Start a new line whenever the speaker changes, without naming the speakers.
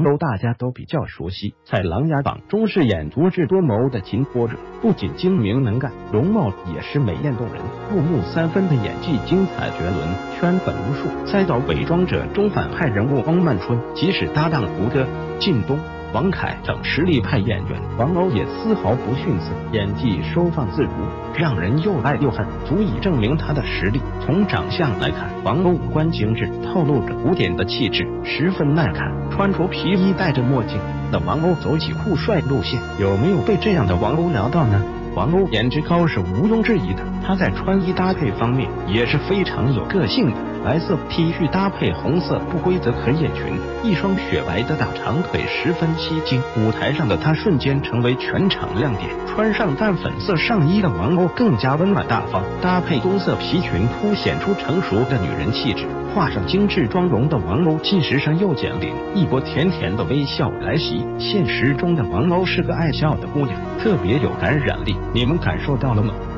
鸥大家都比较熟悉，在《琅琊榜》中饰演足智多谋的擒托者，不仅精明能干，容貌也是美艳动人，入木三分的演技精彩绝伦，圈粉无数。再到伪装者中反派人物汪曼春，即使搭档胡歌、靳东、王凯等实力派演员，王鸥也丝毫不逊色，演技收放自如，让人又爱又恨，足以证明她的实力。从长相来看，王鸥五官精致，透露着古典的气质，十分耐看。穿着皮衣戴着墨镜的王鸥走起酷帅路线，有没有被这样的王鸥聊到呢？王鸥颜值高是毋庸置疑的，她在穿衣搭配方面也是非常有个性的。白色 T 恤搭配红色不规则荷叶裙，一双雪白的大长腿十分吸睛。舞台上的她瞬间成为全场亮点，穿上淡粉色上衣的王鸥更加温婉大方，搭配棕色皮裙凸显出成熟的女人气质。画上精致妆容的王鸥既时尚又减龄，一波甜甜的微笑来袭。现实中的王鸥是个爱笑的姑娘，特别有感染力，你们感受到了吗？